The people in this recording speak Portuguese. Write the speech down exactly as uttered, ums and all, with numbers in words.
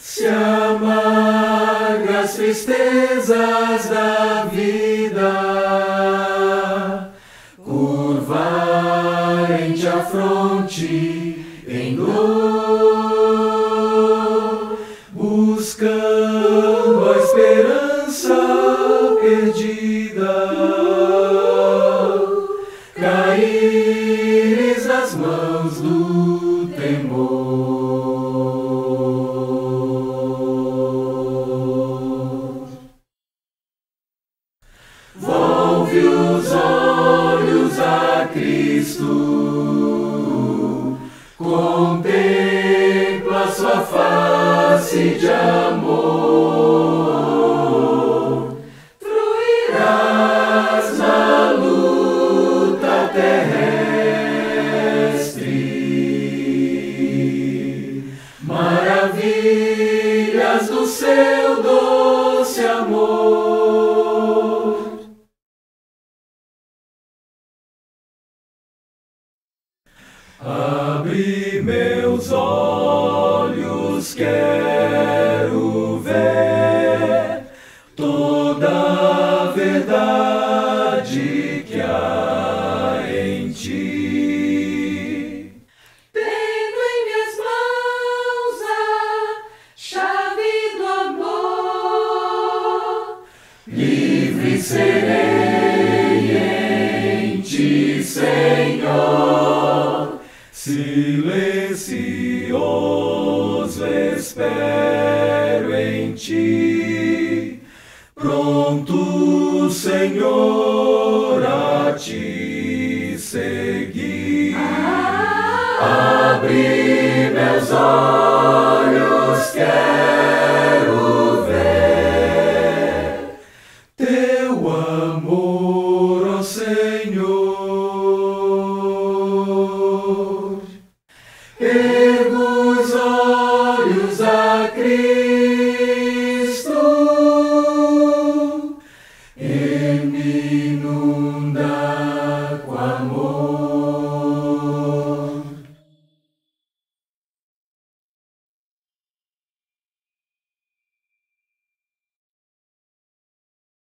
Se amargas tristezas da vida curvarem-te a fronte em dor, buscando a esperança perdida, caíres nas mãos do temor. Volve os olhos a Cristo, contempla sua face de amor, fruirás na luta terrestre, maravilhas do seu doce amor. Abre meus olhos, quero ver toda a verdade que há em ti. Tendo em minhas mãos a chave do amor, Livre serei em ti, Senhor. Silencioso espero em ti, pronto, Senhor, a te seguir. Abre meus olhos, quero ver teu amor, ó Senhor.